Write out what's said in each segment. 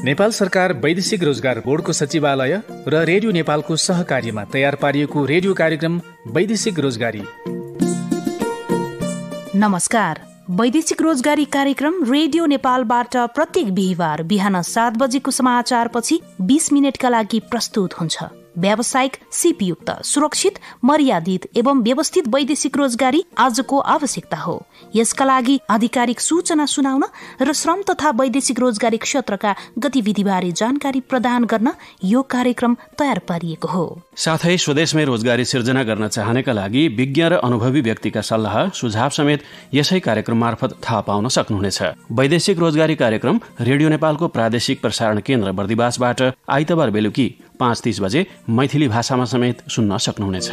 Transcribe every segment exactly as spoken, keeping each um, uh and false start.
नेपाल सरकार वैदेशिक रोजगार बोर्डको सचिवालय र रेडियो नेपालको सहकार्यमा तयार पारिएको रेडियो कार्यक्रम वैदेशिक रोजगारी। नमस्कार, वैदेशिक रोजगारी कार्यक्रम रेडियो नेपालबाट प्रत्येक बिहिबार बिहान सात बजेको समाचारपछि बीस मिनटका लागि प्रस्तुत हुन्छ। व्यावसायिक, सिपयुक्त, सुरक्षित, मर्यादित एवं व्यवस्थित वैदेशिक रोजगारी आजको आवश्यकता हो। यसका लागि आधिकारिक सूचना सुनाउन र श्रम तथा वैदेशिक रोजगारी क्षेत्रका गतिविधिबारे जानकारी प्रदान गर्न यो कार्यक्रम तयार पारिएको हो। साथै स्वदेशमै रोजगारी सिर्जना गर्न चाहनेका लागि विज्ञ र अनुभवी व्यक्तिका सल्लाह सुझाव समेत यसै कार्यक्रम मार्फत थाहा पाउन सक्नुहुनेछ। वैदेशिक रोजगारी कार्यक्रम रेडियो नेपालको प्रादेशिक प्रसारण केन्द्र बर्दिवासबाट आइतबार बेलुकी पाँच तीस बजे मैथिली भाषामा समेत सुन्न सक्नुहुनेछ।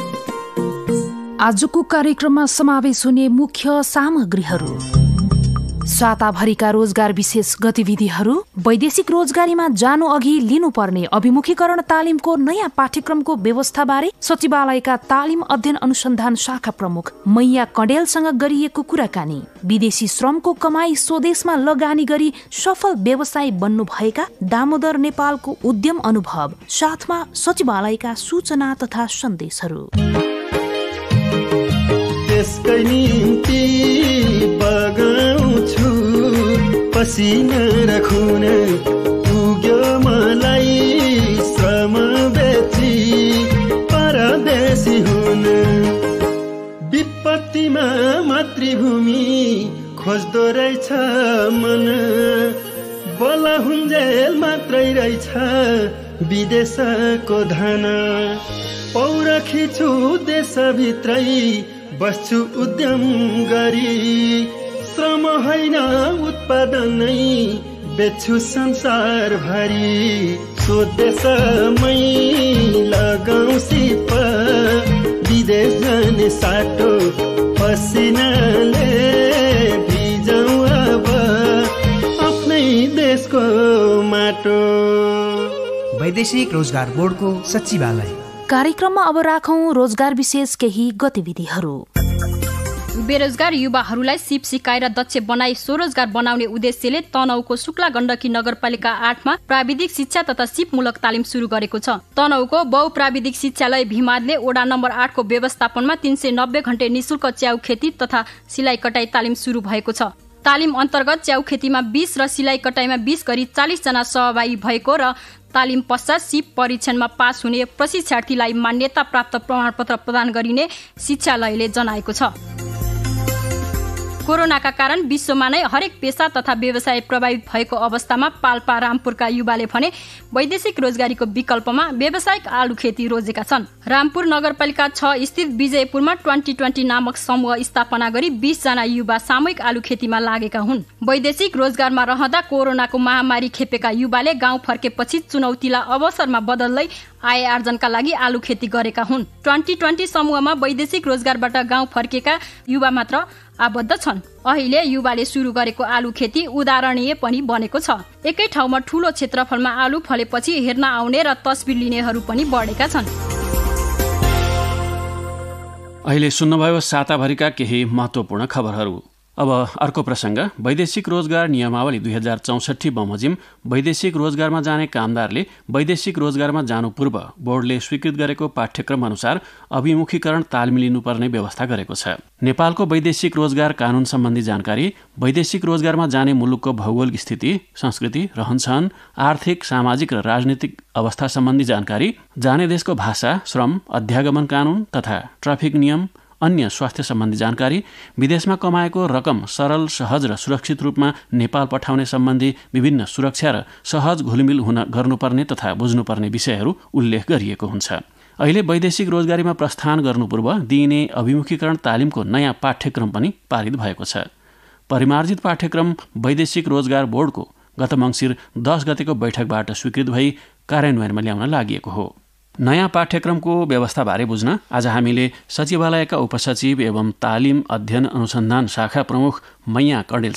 आजको कार्यक्रममा समावेश हुने मुख्य सामग्रीहरू: साताभरिका रोजगार विशेष गतिविधिहरू, वैदेशिक रोजगारीमा जानु अघि लिनुपर्ने अभिमुखीकरण तालिमको नयाँ पाठ्यक्रमको व्यवस्थाबारे सचिवालयका तालिम अध्ययन अनुसन्धान शाखा प्रमुख मैया कडेलसँग गरिएको कुराकानी, विदेशी श्रमको कमाई स्वदेशमा लगानी गरी सफल व्यवसायी बन्नुभएका दामोदर नेपालको उद्यम अनुभव, साथमा सचिवालयका सूचना तथा सन्देशहरू। त्यसकै निम्ति बगाउँछु पसिना र खुन, पुग्यो मलाई श्रम बेची परदेशी हुन। विपत्तिमा मातृभूमि खोज्दो रहेछ मन, बला हुन्जेल मात्रै रहेछ विदेशको धन। पौरखी छु देशभित्रै बस्छु उद्यम गरी, श्रम होइन उत्पादनै बेच्छु संसार भरी। स्वदेशमै लगाउँ सिप विदेश जाने साटो, पसिनाले भिजाउँ अब आफ्नै देशको माटो। वैदेशिक रोजगार बोर्डको सचिवालय। कार्यक्रममा अब राखौं रोजगार विशेष केही गतिविधिहरू। बेरोजगार युवाहरूलाई सिप सिकाएर दक्ष बनाई स्वरोजगार बनाउने उद्देश्यले तनहुको शुक्ला गण्डकी नगरपालिका आठमा प्राविधिक शिक्षा तथा सिपमूलक तालिम सुरु गरेको छ। तनहुको बहुप्राविधिक शिक्षालय भीमादले वडा नम्बर आठको व्यवस्थापनमा तीन सय नब्बे घण्टे निशुल्क च्याउ खेती तथा सिलाइ कटाई तालिम सुरु भएको छ। तालिम अन्तर्गत च्याउ खेतीमा बीस र सिलाइ कटाईमा बीस गरी चालिस जना सहभागी भएको र तालिम पश्चात सिप परीक्षणमा पास हुने प्रशिक्षार्थीलाई मान्यता प्राप्त प्रमाणपत्र प्रदान गरिने शिक्षालयले जनाएको छ। कोरोनाका कारण विश्वमा नै हरेक पेशा तथा व्यवसाय प्रभावित भएको अवस्थामा पाल्पा रामपुरका युवाले भने वैदेशिक रोजगारीको विकल्पमा व्यावसायिक आलु खेती रोजेका छन्। रामपुर नगरपालिका छ स्थित विजयपुरमा ट्वेन्टी ट्वेन्टी नामक समूह स्थापना गरी बीस जना युवा सामूहिक आलु खेतीमा लागेका हुन्। वैदेशिक रोजगारमा रहँदा कोरोनाको महामारी खेपेका युवाले गाउँ फर्केपछि चुनौतीलाई अवसरमा बदल्दै आय आर्जनका लागि आलु खेती गरेका हुन्। ट्वेन्टी ट्वेन्टी समूहमा वैदेशिक रोजगारबाट गाउँ फर्केका युवा मात्र आबद्ध छन्। अहिले युवाले सुरु गरेको आलु खेती उदाहरणीय पनि बनेको छ। एकै ठाउँमा ठूलो क्षेत्रफलमा आलु फलेपछि हेर्न आउने र तस्बिर लिनेहरू पनि बढेका छन्। अहिले सुन्नुभयो साताभरिका केही महत्त्वपूर्ण खबरहरू। अब अर्को प्रसङ्ग। वैदेशिक रोजगार नियमावली दुई हजार चौसठी बमोजिम वैदेशिक रोजगारमा जाने कामदारले वैदेशिक रोजगारमा जानु पूर्व बोर्डले स्वीकृत गरेको पाठ्यक्रम अनुसार अभिमुखीकरण तालिम लिनुपर्ने व्यवस्था गरेको छ। नेपालको वैदेशिक रोजगार कानून सम्बन्धी जानकारी, वैदेशिक रोजगारमा जाने मुलुकको भौगोलिक स्थिति, संस्कृति, रहनसहन, आर्थिक, सामाजिक र राजनीतिक अवस्था सम्बन्धी जानकारी, जाने देशको भाषा, श्रम, अध्यागमन कानून तथा ट्राफिक नियम, अन्य स्वास्थ्य सम्बन्धी जानकारी, विदेशमा कमाएको रकम सरल, सहज र सुरक्षित रूपमा नेपाल पठाउने सम्बन्धी विभिन्न सुरक्षा र सहज घुलमिल हुन गर्नुपर्ने तथा बुझ्नुपर्ने विषयहरू उल्लेख गरिएको हुन्छ। अहिले वैदेशिक रोजगारीमा प्रस्थान गर्नु पूर्व दिइने अभिमुखीकरण तालिमको नयाँ पाठ्यक्रम पनि पारित भएको छ। परिमार्जित पाठ्यक्रम वैदेशिक रोजगार बोर्डको गत मङ्सिर दस गतेको बैठकबाट स्वीकृत भई कार्यान्वयनमा ल्याउन लागि हो। नयाँ पाठ्यक्रमको व्यवस्थाबारे बुझ्न आज हामीले सचिवालयका उपसचिव एवं तालिम अध्ययन अनुसन्धान शाखा प्रमुख मैया कडेलसँग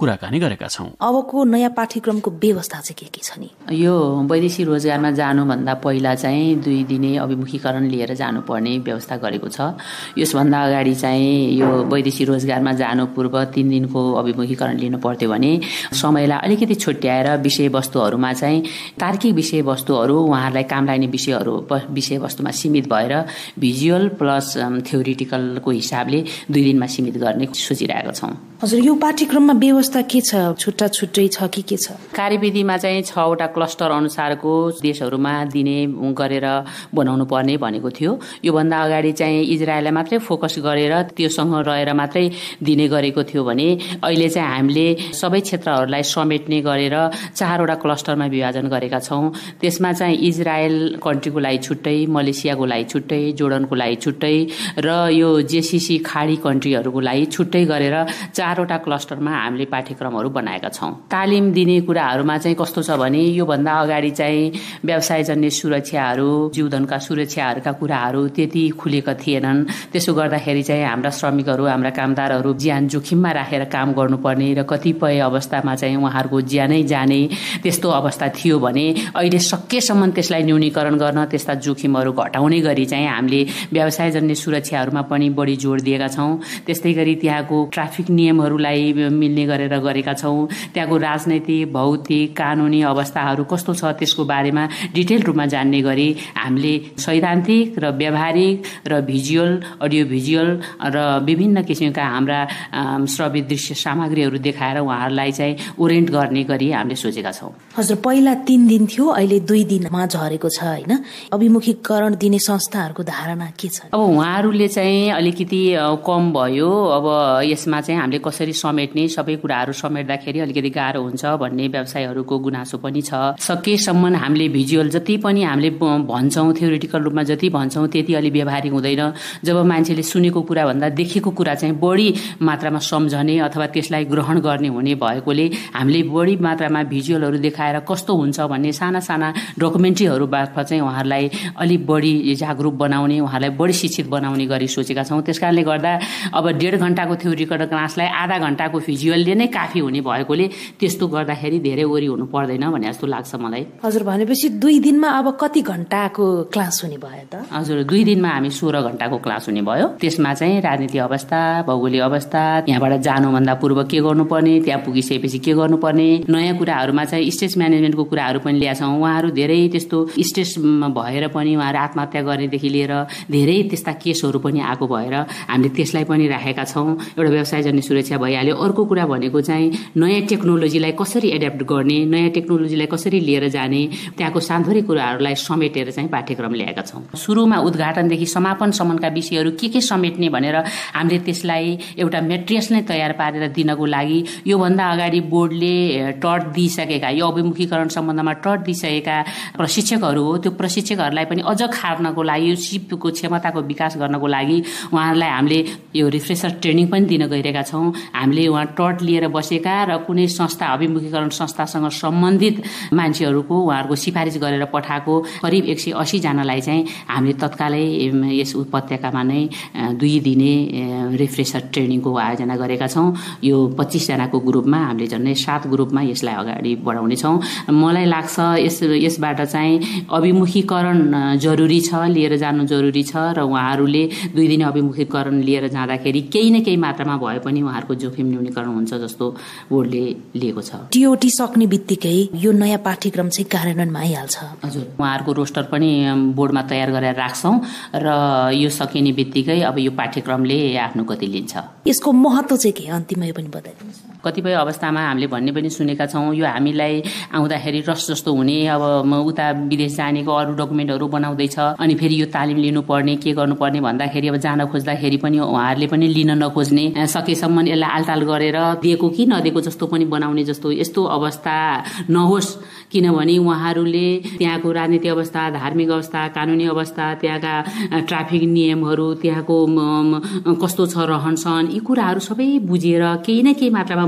कुराकानी गरेका छौँ। अबको नयाँ पाठ्यक्रमको व्यवस्था चाहिँ के के छ नि? यो वैदेशिक रोजगारमा जानुभन्दा पहिला चाहिँ दुई दिने अभिमुखीकरण लिएर जानुपर्ने व्यवस्था गरेको छ। यसभन्दा अगाडि चाहिँ यो वैदेशिक रोजगारमा जानु पूर्व तीन दिनको अभिमुखीकरण लिनु पर्थ्यो भने समयलाई अलिकति छुट्याएर विषयवस्तुहरूमा चाहिँ तार्किक विषयवस्तुहरू उहाँहरूलाई काम लाग्ने विषयहरू विषयवस्तुमा सीमित भएर भिजुअल प्लस थ्योरिटिकलको हिसाबले दुई दिनमा सीमित गर्ने सोचिरहेका छौँ। हजुर, यो पाठ्यक्रममा व्यवस्था के छ? छुट्टा छुट्टै छ कि के छ? कार्यविधिमा चाहिँ छवटा क्लस्टर अनुसारको देशहरूमा दिने गरेर बनाउनु पर्ने भनेको थियो। योभन्दा अगाडि चाहिँ इजरायललाई मात्रै फोकस गरेर त्योसँग रहेर मात्रै दिने गरेको थियो भने अहिले चाहिँ हामीले सबै क्षेत्रहरूलाई समेट्ने गरेर चारवटा क्लस्टरमा विभाजन गरेका छौँ। त्यसमा चाहिँ इजरायल कन्ट्रीको लागि छुट्टै, मलेसियाको लागि छुट्टै, जोर्डनको लागि छुट्टै र यो जेसिसी खाडी कन्ट्रीहरूको लागि छुट्टै गरेर चारवटा क्लस्टरमा हामीले पाठ्यक्रमहरू बनाएका छौँ। तालिम दिने कुराहरूमा चाहिँ कस्तो छ भने योभन्दा अगाडि चाहिँ व्यवसायजन्य सुरक्षाहरू, जीवधनका सुरक्षाहरूका कुराहरू त्यति खुलेका थिएनन्। त्यसो गर्दाखेरि चाहिँ हाम्रा श्रमिकहरू, हाम्रा कामदारहरू ज्यान जोखिममा राखेर काम गर्नुपर्ने र कतिपय अवस्थामा चाहिँ उहाँहरूको ज्यानै जाने त्यस्तो अवस्था थियो भने अहिले सकेसम्म त्यसलाई न्यूनीकरण गर्न, त्यस्ता जोखिमहरू घटाउने गरी चाहिँ हामीले व्यवसायजन्य सुरक्षाहरूमा पनि बढी जोड दिएका छौँ। त्यस्तै गरी त्यहाँको ट्राफिक नियमहरूलाई मिल्ने गरेर गरेका छौँ। त्यहाँको राजनैतिक, भौतिक, कानुनी अवस्थाहरू कस्तो छ त्यसको बारेमा डिटेल रूपमा जान्ने गरी हामीले सैद्धान्तिक र व्यावहारिक र भिजुअल, अडियो भिजुअल र विभिन्न किसिमका हाम्रा श्रव्य दृश्य सामग्रीहरू देखाएर उहाँहरूलाई चाहिँ ओरिएन्ट गर्ने गरी हामीले सोचेका छौँ। हजुर, पहिला तीन दिन थियो, अहिले दुई दिनमा झरेको छ होइन? अभिमुखीकरण दिने संस्थाहरूको धारणा के छ? अब उहाँहरूले चाहिँ अलिकति कम भयो। अब यसमा चाहिँ हामीले कसरी समेट्ने, सबै कुराहरू समेट्दाखेरि अलिकति गाह्रो हुन्छ भन्ने व्यवसायहरूको गुनासो पनि छ। सकेसम्म हामीले भिजुअल जति पनि हामीले भन्छौँ, थ्योरिटिकल रूपमा जति भन्छौँ त्यति अलि व्यवहारिक हुँदैन। जब मान्छेले सुनेको कुरा भन्दा देखेको कुरा चाहिँ बढी मात्रामा सम्झने अथवा त्यसलाई ग्रहण गर्ने हुने भएकोले हामीले बढी मात्रामा भिजुअलहरू देखाएर कस्तो हुन्छ भन्ने साना साना डकुमेन्ट्रीहरू मार्फत चाहिँ उहाँहरूलाई अलिक बढी जागरुक बनाउने, उहाँहरूलाई बढी शिक्षित बनाउने गरी सोचेका छौँ। त्यसकारणले गर्दा अब डेढ घण्टाको थ्योरिटिकल क्लासलाई आधा घण्टाको भिजुअलले नै काफी हुने भएकोले त्यस्तो गर्दाखेरि धेरै ओरी हुनु पर्दैन भन्ने जस्तो लाग्छ मलाई। हजुर, भनेपछि दुई दिनमा अब कति घण्टाको क्लास हुने भयो त? हजुर, दुई दिनमा हामी सोह्र घण्टाको क्लास हुने भयो। त्यसमा चाहिँ राजनीतिक अवस्था, भौगोलिक अवस्था, यहाँबाट जानुभन्दा पूर्व के गर्नुपर्ने, त्यहाँ पुगिसकेपछि के गर्नुपर्ने, नयाँ कुराहरूमा चाहिँ स्ट्रेस म्यानेजमेन्टको कुराहरू पनि ल्याएका छौँ। उहाँहरू धेरै त्यस्तो स्ट्रेस भएर पनि उहाँहरू आत्महत्या गर्नेदेखि लिएर धेरै त्यस्ता केसहरू पनि आएको भएर हामीले त्यसलाई पनि राखेका छौँ। एउटा व्यवसायजन्य सुरक्षा भइहाल्यो। अर्को कुरा भनेको चाहिँ नयाँ टेक्नोलोजीलाई कसरी एड्याप्ट गर्ने, नयाँ टेक्नोलोजीलाई कसरी लिएर जाने, त्यहाँको सान्थोरै कुराहरूलाई समेटेर चाहिँ पाठ्यक्रम ल्याएका छौँ। सुरुमा उद्घाटनदेखि समापनसम्मका विषयहरू के के समेट्ने भनेर हामीले त्यसलाई एउटा मेट्रियस नै तयार पारेर दिनको लागि योभन्दा अगाडि बोर्डले टट दिइसकेका, यो अभिमुखीकरण सम्बन्धमा टट दिइसकेका प्रशिक्षकहरू हो, त्यो प्रशिक्षकहरूलाई पनि अझ खार्नको लागि, यो सिपको क्षमताको विकास गर्नको लागि उहाँहरूलाई हामीले यो रिफ्रेसर ट्रेनिङ पनि दिन गइरहेका छौँ। हामीले उहाँ टट लिएर बसेका र कुनै संस्था, अभिमुखीकरण संस्थासँग सम्बन्धित मान्छेहरूको उहाँहरूको सिफारिस गरेर पठाएको करिब एक सय अस्सी जनालाई चाहिँ हामीले तत्कालै यस उपत्यकामा नै दुई दिने रिफ्रेसर ट्रेनिङको आयोजना गरेका छौँ। यो पच्चिस जनाको ग्रुपमा हामीले झन्डै सात ग्रुपमा यसलाई अगाडि बढाउने छौँ। मलाई लाग्छ यस यसबाट चाहिँ अभिमुखीकरण जरुरी छ, लिएर जानु जरुरी छ र उहाँहरूले दुई दिने अभिमुखीकरण लिएर जाँदाखेरि केही न केही मात्रामा भए पनि उहाँहरूको जोखिम न्यूनीकरण हुन्छ जस्तो बोर्डले लिएको छ। टिओटी सक्ने बित्तिकै यो नयाँ पाठ्यक्रम चाहिँ कार्यान्वयनमा आइहाल्छ। हजुर, उहाँहरूको रोस्टर पनि बोर्डमा तयार गरेर राख्छौँ र यो सकिने बित्तिकै अब यो पाठ्यक्रमले आफ्नो गति लिन्छ। यसको महत्त्व चाहिँ के अन्तिममा पनि बताइदिनुहोस्। कतिपय अवस्थामा हामीले भन्ने पनि सुनेका छौँ, यो हामीलाई आउँदाखेरि रस जस्तो हुने, अब उता विदेश जानेको अरू डकुमेन्टहरू बनाउँदैछ अनि फेरि यो तालिम लिनुपर्ने, के गर्नुपर्ने भन्दाखेरि अब जान खोज्दाखेरि पनि उहाँहरूले पनि लिन नखोज्ने, सकेसम्म यसलाई आलटाल गरेर दिएको कि नदिएको जस्तो पनि बनाउने जस्तो यस्तो अवस्था नहोस्। किनभने उहाँहरूले त्यहाँको राजनीतिक अवस्था, धार्मिक अवस्था, कानुनी अवस्था, त्यहाँका ट्राफिक नियमहरू, त्यहाँको कस्तो छ रहन सहन, यी कुराहरू सबै बुझेर केही न केही मात्रामा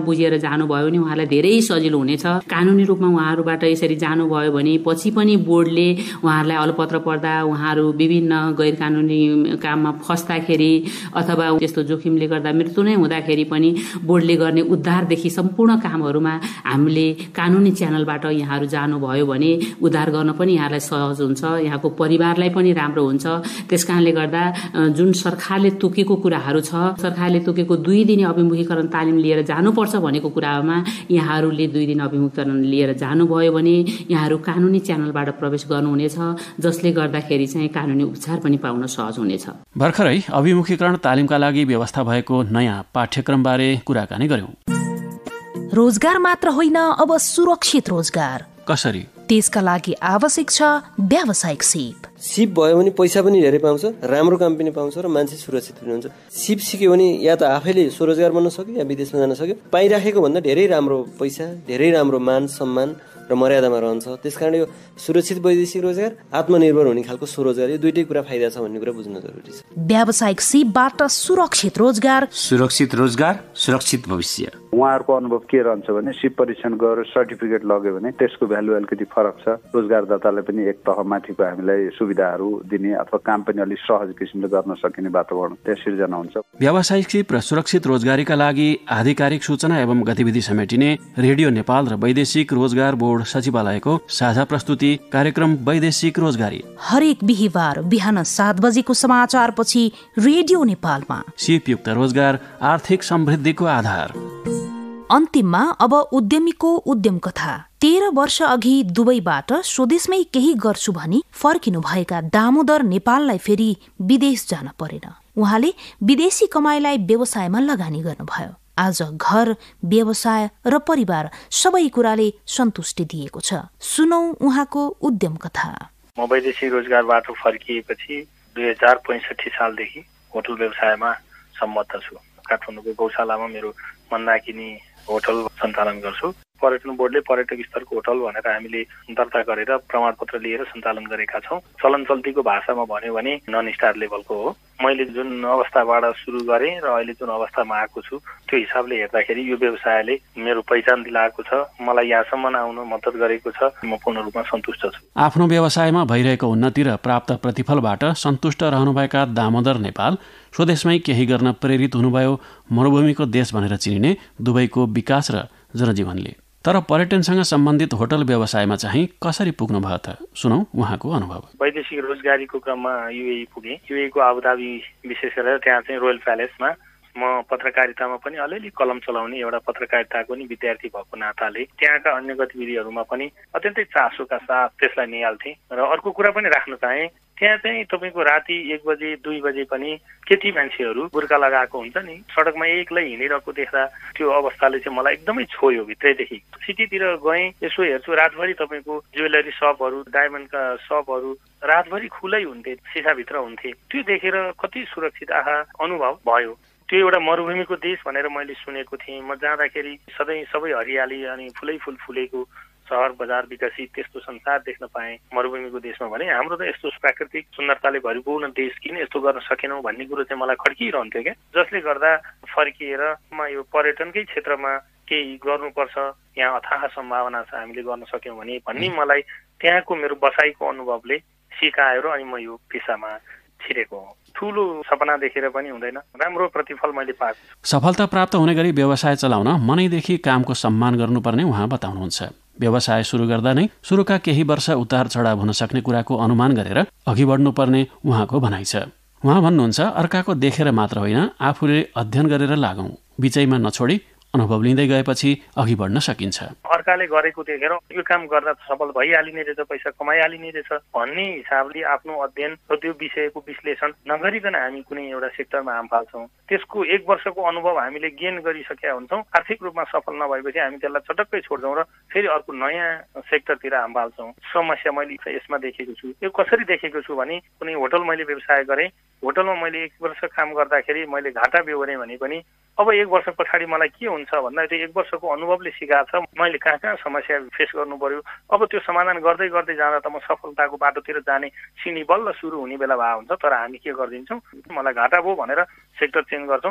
बुझेर जानुभयो भने उहाँलाई धेरै सजिलो हुनेछ। कानुनी रूपमा उहाँहरूबाट यसरी जानुभयो भने पछि पनि बोर्डले उहाँहरूलाई अलपत्र पर्दा उहाँहरू विभिन्न गैर कानुनी काममा फस्दाखेरि अथवा त्यस्तो जोखिमले गर्दा मृत्यु नै हुँदाखेरि पनि बोर्डले गर्ने उद्धारदेखि सम्पूर्ण कामहरूमा हामीले कानुनी च्यानलबाट यहाँहरू जानुभयो भने उद्धार गर्न पनि यहाँलाई सहज हुन्छ, यहाँको परिवारलाई पनि राम्रो हुन्छ। त्यसकारणले गर्दा जुन सरकारले तोकेको कुराहरू छ, सरकारले तोकेको दुई दिने अभिमुखीकरण तालिम लिएर जानुपर्छ भनेको कुरामा यहाँहरूले दुई दिन अभिमुखीकरण लिएर जानुभयो भने यहाँहरू कानुनी च्यानलबाट प्रवेश गर्नुहुनेछ, जसले गर्दाखेरि चाहिँ कानुनी उपचार पनि पाउन सहज हुनेछ। भर्खरै अभिमुखीकरण तालिमका लागि व्यवस्था भएको नयाँ पाठ्यक्रमबारे कुराकानी गर्यौं। रोजगार मात्र होइन, अब सुरक्षित रोजगार कसरी? त्यसका लागि आवश्यक छ व्यावसायिक सिप। सिप भयो भने पैसा पनि धेरै पाउँछ, राम्रो काम पनि पाउँछ र मान्छे सुरक्षित पनि हुन्छ। सिप सिक्यो भने या त आफैले स्वरोजगार बन्न सक्यो या विदेशमा जान सक्यो। पाइराखेको भन्दा धेरै राम्रो पैसा, धेरै राम्रो मान सम्मान र मर्यादामा रहन्छ। त्यसकारण यो सुरक्षित वैदेशिक रोजगार, आत्मनिर्भर हुने खालको स्वरोजगार, यो दुईटै कुरा फाइदा छ भन्ने कुरा बुझ्न जरुरी छ। व्यावसायिक सिपबाट सुरक्षित रोजगार, सुरक्षित रोजगार, सुरक्षित भविष्य। उहाँहरूको अनुभव के रहन्छ भने सिप परीक्षण गरेर सर्टिफिकेट लग्यो भने त्यसको भ्यालु अलिकति फरक छ। रोजगारदातालाई पनि एक तह माथिको हामीलाई सुविधाहरू दिने अथवा काम पनि अलिक सहज किसिमले गर्न सकिने वातावरण त्यहाँ सिर्जना हुन्छ। व्यावसायिक सिप र सुरक्षित रोजगारीका लागि आधिकारिक सूचना एवं गतिविधि समेटिने रेडियो नेपाल र वैदेशिक रोजगार बोर्ड सचिवालयको साझा प्रस्तुति कार्यक्रम वैदेशिक रोजगारी हरेक बिहिबार बिहान सात बजेको समाचार पछि रेडियो नेपालमा। सिपयुक्त रोजगार आर्थिक समृद्धिको आधार। अन्तिममा अब उद्यमीको उद्यम कथा। तेह्र वर्ष अघि दुबईबाट स्वदेशमै केही गर्छु भनी फर्किनु भएका दामोदर नेपाललाई फेरि विदेश जान परेन। उहाँले विदेशी कमाईलाई व्यवसायमा लगानी गर्नुभयो। आज घर, व्यवसाय र परिवार सबै कुराले सन्तुष्टि दिएको छ। सुनौ उहाँको उद्यम कथा। म वैदेशिक रोजगारबाट फर्किएपछि दुई हजार पैँसठी सालदेखि होटल व्यवसायमा सम्बद्ध छु। काठमाडौँको गौशालामा मेरो मन्दाकिनी होटल सञ्चालन गर्छु। पर्यटन बोर्डले पर्यटक स्तरको होटल भनेर हामीले दर्ता गरेर प्रमाणपत्र लिएर सञ्चालन गरेका छौँ। चलन चल्तीको भाषामा भन्यो भने नन स्टार लेभलको हो। मैले जुन अवस्थाबाट सुरु गरेँ र अहिले जुन अवस्थामा आएको छु त्यो हिसाबले हेर्दाखेरि यो व्यवसायले मेरो पहिचान दिलाएको छ, मलाई यहाँसम्म आउन मद्दत गरेको छ। म पूर्ण रूपमा सन्तुष्ट छु। आफ्नो व्यवसायमा भइरहेको उन्नति र प्राप्त प्रतिफलबाट सन्तुष्ट रहनुभएका दामोदर नेपाल स्वदेशमै केही गर्न प्रेरित हुनुभयो मरुभूमिको देश भनेर चिनिने दुबईको विकास र जनजीवनले। तर पर्यटनसँग सम्बन्धित होटल व्यवसायमा चाहिँ कसरी पुग्नु भयो त? सुनौ उहाँको अनुभव। वैदेशिक रोजगारीको क्रममा युएई पुगेँ। युएईको आबुधाबी विशेष गरेर त्यहाँ चाहिँ रोयल प्यालेसमा म पत्रकारितामा पनि अलिअलि कलम चलाउने एउटा पत्रकारिताको नि विद्यार्थी भएको नाताले त्यहाँका अन्य गतिविधिहरूमा पनि अत्यन्तै चासोका साथ त्यसलाई निहाल्थेँ। र अर्को कुरा पनि राख्न चाहेँ, त्यहाँ चाहिँ तपाईँको राति एक बजे दुई बजे पनि केटी मान्छेहरू बुर्का लगाएको हुन्छ नि, सडकमा एक्लै हिँडिरहेको देख्दा त्यो अवस्थाले चाहिँ मलाई एकदमै छोयो भित्रैदेखि। सिटीतिर गएँ, यसो हेर्छु रातभरि तपाईँको ज्वेलरी सपहरू, डायमन्डका सपहरू रातभरि खुलै हुन्थे, सिसाभित्र हुन्थे। त्यो देखेर कति सुरक्षित आहा अनुभव भयो। त्यो एउटा मरुभूमिको देश भनेर मैले सुनेको थिएँ। म जाँदाखेरि सधैँ सबै हरियाली अनि फुलै फुल फुलेको सहर बजार विकसित त्यस्तो संसार देख्न पाएँ मरुभूमिको देशमा। भने हाम्रो त यस्तो प्राकृतिक सुन्दरताले भरिपूर्ण देश किन यस्तो गर्न सकेनौँ भन्ने कुरो चाहिँ मलाई खड्किरहन्थ्यो क्या। जसले गर्दा फर्किएर म यो पर्यटनकै क्षेत्रमा केही गर्नुपर्छ, यहाँ अथाह सम्भावना छ, हामीले गर्न सक्यौँ भने भन्ने मलाई त्यहाँको मेरो बसाइको अनुभवले सिकायो र अनि म यो पेसामा छिरेको हो। ठुलो सपना देखेर पनि हुँदैन, राम्रो प्रतिफल मैले पाएको छु। सफलता प्राप्त हुने गरी व्यवसाय चलाउन मनैदेखि कामको सम्मान गर्नुपर्ने उहाँ बताउनुहुन्छ। व्यवसाय सुरु गर्दा नै सुरुका केही वर्ष उतार चढाव हुन सक्ने कुराको अनुमान गरेर अघि बढ्नुपर्ने उहाँको भनाइ छ। उहाँ भन्नुहुन्छ, अर्काको देखेर मात्र होइन, आफूले अध्ययन गरेर लागौं, बिचैमा नछोडी अनुभव लिँदै गएपछि अघि बढ्न सकिन्छ। अर्काले गरेको देखेर यो काम गर्दा सफल भइहालिने रहेछ, पैसा कमाइहालिने रहेछ भन्ने हिसाबले आफ्नो अध्ययन र त्यो विषयको विश्लेषण नगरिकन हामी कुनै एउटा सेक्टरमा हाम फाल्छौँ। त्यसको एक वर्षको अनुभव हामीले गेन गरिसकेका हुन्छौँ। आर्थिक रूपमा सफल नभएपछि हामी त्यसलाई चटक्कै छोड्छौँ र फेरि अर्को नयाँ सेक्टरतिर हाम फाल्छौँ। समस्या मैले यसमा देखेको छु। यो कसरी देखेको छु भने कुनै होटल मैले व्यवसाय गरेँ, होटलमा मैले एक वर्ष काम गर्दाखेरि मैले घाटा बेहोरेँ भने पनि अब एक वर्ष पछाडि मलाई के हुन्छ भन्दा त्यो एक वर्षको अनुभवले सिकाएको छ मैले कहाँ कहाँ समस्या फेस गर्नु पर्यो। अब त्यो समाधान गर्दै गर्दै जाँदा त म सफलताको बाटोतिर जाने सिनी बल्ल सुरु हुने बेला भए हुन्छ। तर हामी के गरिदिन्छौँ, मलाई घाटा भयो भनेर सेक्टर चेन्ज गर्छौँ।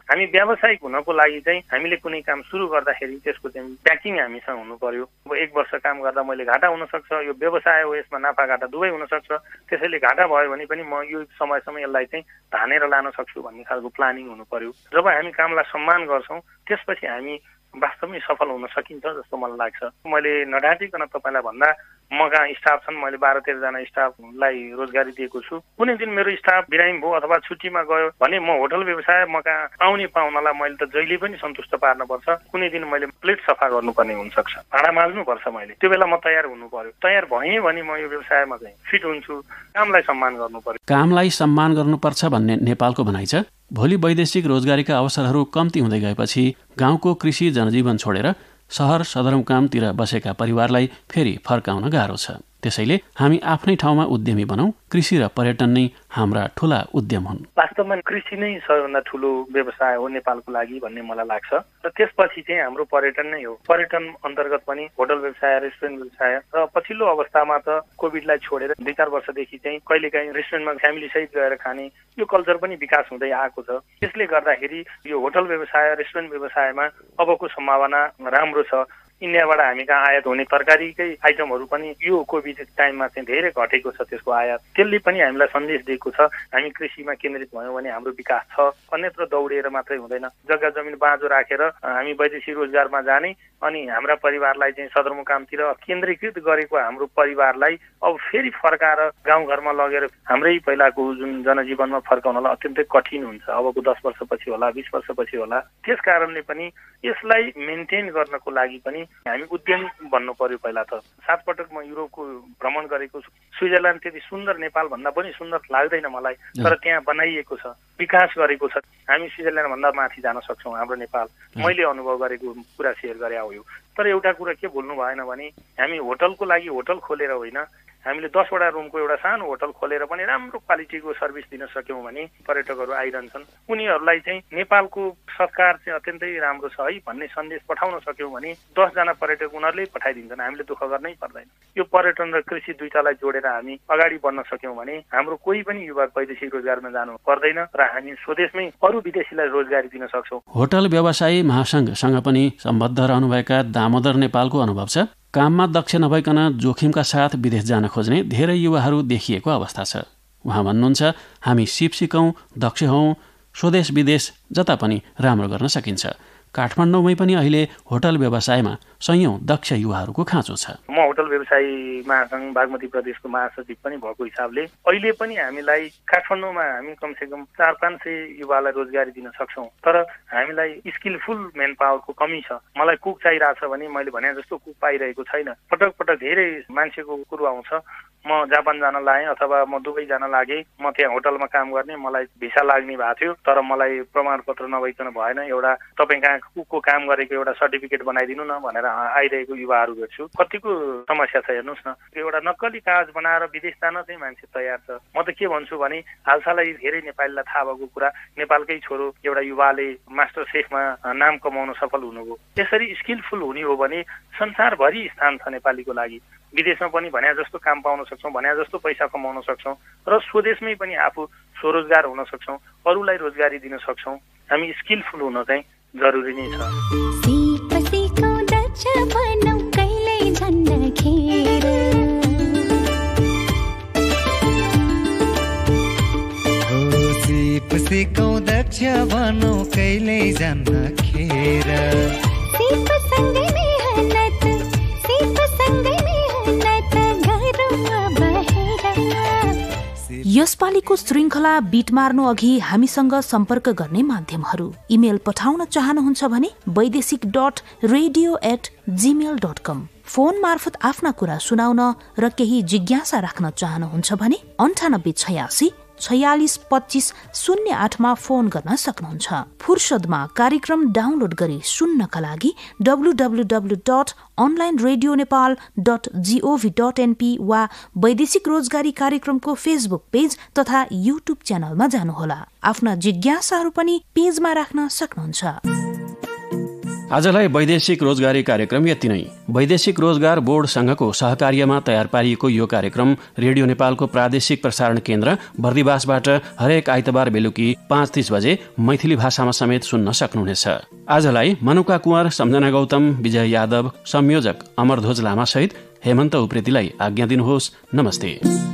हामी व्यावसायिक हुनको लागि चाहिँ हामीले कुनै काम सुरु गर्दाखेरि त्यसको चाहिँ प्याकिङ हामीसँग हुनु पर्यो। अब एक वर्ष काम गर्दा मैले घाटा हुन सक्छ, यो व्यवसाय हो, यसमा नाफा घाटा दुवै हुन सक्छ, त्यसैले घाटा भयो भने पनि म यो समयसम्म यसलाई चाहिँ धानेर लान सक्छु भन्ने खालको प्लानिङ हुनु पर्यो। जब हामी कामलाई सम्मान गर्छौँ त्यसपछि हामी वास्तवमै सफल हुन सकिन्छ जस्तो मलाई लाग्छ। मैले नढाँटिकन तपाईँलाई भन्दा म कहाँ स्टाफ छन्, मैले बाह्र तेह्रजना स्टाफलाई रोजगारी दिएको छु। कुनै दिन मेरो स्टाफ बिरामी भयो अथवा छुट्टीमा गयो भने म होटल व्यवसाय म कहाँ आउने पाहुनालाई मैले त जहिले पनि सन्तुष्ट पार्नुपर्छ। कुनै दिन मैले प्लेट सफा गर्नुपर्ने हुनसक्छ, भाँडा माझ्नुपर्छ, मैले त्यो बेला म तयार हुनु पर्यो। तयार भएँ भने म यो व्यवसायमा चाहिँ फिट हुन्छु। कामलाई सम्मान गर्नु पर्यो। कामलाई सम्मान गर्नुपर्छ भन्ने नेपालको भनाइ छ। भोलि वैदेशिक रोजगारीका अवसरहरू कम्ती हुँदै गएपछि गाउँको कृषि जनजीवन छोडेर सहर सदरमुकामतिर बसेका परिवारलाई फेरि फर्काउन गाह्रो छ। त्यसैले हामी आफ्नै ठाउँमा उद्यमी बनौं। कृषि र पर्यटन नै हाम्रा ठूला उद्यम हुन्। वास्तवमा कृषि नै सबैभन्दा ठूलो व्यवसाय हो नेपालको लागि भन्ने मलाई लाग्छ र त्यसपछि चाहिँ हाम्रो पर्यटन नै हो। पर्यटन अन्तर्गत पनि होटल व्यवसाय, रेस्टुरेन्ट व्यवसाय र पछिल्लो अवस्थामा त कोभिडलाई छोडेर दुई चार वर्षदेखि चाहिँ कहिलेकाहीँ रेस्टुरेन्टमा फ्यामिली सहित गएर खाने यो कल्चर पनि विकास हुँदै आएको छ। त्यसले गर्दाखेरि यो होटल व्यवसाय, रेस्टुरेन्ट व्यवसायमा अबको सम्भावना राम्रो छ। इन्डियाबाट हामी कहाँ आयात हुने तरकारीकै आइटमहरू पनि यो कोभिड टाइममा चाहिँ धेरै घटेको छ त्यसको आयात। त्यसले पनि हामीलाई सन्देश दिएको छ हामी कृषिमा केन्द्रित भयौँ भने हाम्रो विकास छ। अन्यत्र दौडेर मात्रै हुँदैन। जग्गा जमिन बाँझो राखेर हामी वैदेशिक रोजगारमा जाने अनि हाम्रा परिवारलाई चाहिँ सदरमुकामतिर केन्द्रीकृत गरेको हाम्रो परिवारलाई अब फेरि फर्काएर गाउँघरमा लगेर हाम्रै पहिलाको जुन जनजीवनमा फर्काउनलाई अत्यन्तै कठिन हुन्छ। अबको दस वर्षपछि होला, बिस वर्षपछि होला। त्यस कारणले पनि यसलाई मेन्टेन गर्नको लागि पनि हामी उद्यमी बन्नु पर्यो। पहिला त सात पटक म युरोपको भ्रमण गरेको छु। स्विजरल्यान्ड त्यति सुन्दर नेपाल भन्दा पनि सुन्दर लाग्दैन मलाई, तर त्यहाँ बनाइएको छ, विकास गरेको छ। हामी स्विजरल्यान्ड भन्दा माथि जान सक्छौँ हाम्रो नेपाल। मैले अनुभव गरेको कुरा सेयर गरे हो यो। तर एउटा कुरा के भुल्नु भएन भने हामी होटलको लागि होटल खोलेर होइन, हामीले दसवटा रुमको एउटा सानो होटल खोलेर पनि राम्रो क्वालिटीको सर्भिस दिन सक्यौँ भने पर्यटकहरू आइरहन्छन्। उनीहरूलाई चाहिँ नेपालको सरकार चाहिँ अत्यन्तै राम्रो छ है भन्ने सन्देश पठाउन सक्यौँ भने दसजना पर्यटक उनीहरूले पठाइदिन्छन्। हामीले दुःख गर्नै पर्दैन। यो पर्यटन र कृषि दुईटालाई जोडेर हामी अगाडि बढ्न सक्यौँ भने हाम्रो कोही पनि युवा वैदेशिक रोजगारमा जानु पर्दैन र हामी स्वदेशमै अरू विदेशीलाई रोजगारी दिन सक्छौँ। होटल व्यवसायी महासंघसँग पनि सम्बद्ध रहनुभएका दामोदर नेपालको अनुभव छ। काममा दक्ष नभइकन जोखिमका साथ विदेश जान खोज्ने धेरै युवाहरू देखिएको अवस्था छ। उहाँ भन्नुहुन्छ हामी सिप सिकौँ, दक्ष हौँ, स्वदेश विदेश जता पनि राम्रो गर्न सकिन्छ। काठमाडौँमै पनि अहिले होटल व्यवसायमा सयौं दक्ष युवाहरूको खाँचो छ। म होटल व्यवसायी महासंघ बागमती प्रदेशको महासचिव पनि भएको हिसाबले अहिले पनि हामीलाई काठमाडौँमा हामी कमसेकम चार पाँच सय युवालाई रोजगारी दिन सक्छौँ। तर हामीलाई स्किलफुल मेन पावरको कमी छ। मलाई कुक चाहिरहेछ भने मैले भने जस्तो कुक पाइरहेको छैन। पटक पटक धेरै मान्छेको कुरो आउँछ म जापान जान लागेँ अथवा म दुबई जान लागेँ, म त्यहाँ होटलमा काम गर्ने, मलाई भिसा लाग्ने भएको थियो, तर मलाई प्रमाणपत्र नभइकन भएन। एउटा तपाईँ कहाँ कुकको काम गरेको एउटा सर्टिफिकेट बनाइदिनु न भनेर आइरहेको युवाहरू भेट्छु। कतिको समस्या छ हेर्नुहोस् न। एउटा नक्कली कागज बनाएर विदेश जान चाहिँ मान्छे तयार छ। म त के भन्छु भने हालसालै धेरै नेपालीलाई थाहा भएको कुरा, नेपालकै छोरो एउटा युवाले मास्टर सेफमा नाम कमाउन सफल हुनुभयो। यसरी स्किलफुल हुने हो भने संसारभरि स्थान छ नेपालीको लागि। विदेशमा पनि भन्या जस्तो काम पाउन सक्छौँ, भन्या जस्तो पैसा कमाउन सक्छौँ र स्वदेशमै पनि आफू स्वरोजगार हुन सक्छौँ, अरूलाई रोजगारी दिन सक्छौँ। हामी स्किलफुल हुन चाहिँ जरुरी नै छ। सिकौँ दक्ष बनौ कहिल्यै जान्न खेर। यसपालिको श्रृङ्खला बिट मार्नु अघि हामीसँग सम्पर्क गर्ने माध्यमहरू। इमेल पठाउन चाहनुहुन्छ भने वैदेशिक dot radio at Gmail dot com. Phone मार्फत आफ्ना कुरा सुनाउन र केही जिज्ञासा राख्न चाहनुहुन्छ भने अन्ठानब्बे छयासी छयालिस पच्चिस शून्य आठमा फोन गर्न सक्नुहुन्छ। फुर्सदमा कार्यक्रम डाउनलोड गरी सुन्नका लागि W W W dot online radio Nepal dot G O V dot N P वा वैदेशिक रोजगारी कार्यक्रमको फेसबुक पेज तथा युट्युब च्यानलमा जानुहोला। आफ्ना जिज्ञासाहरू पनि पेजमा राख्न सक्नुहुन्छ। आजलाई वैदेशिक रोजगारी कार्यक्रम यति नै। वैदेशिक रोजगार बोर्ड संघको सहकार्यमा तयार पारिएको यो कार्यक्रम रेडियो नेपालको प्रादेशिक प्रसारण केन्द्र बर्दिवासबाट हरेक आइतबार बेलुकी पाँच तीस बजे मैथिली भाषामा समेत सुन्न सक्नुहुनेछ। आजलाई मनुका कुँवर, सम्झना गौतम, विजय यादव, संयोजक अमरध्वज लामा सहित हेमन्त उप्रेतीलाई आज्ञा दिनुहोस्। नमस्ते।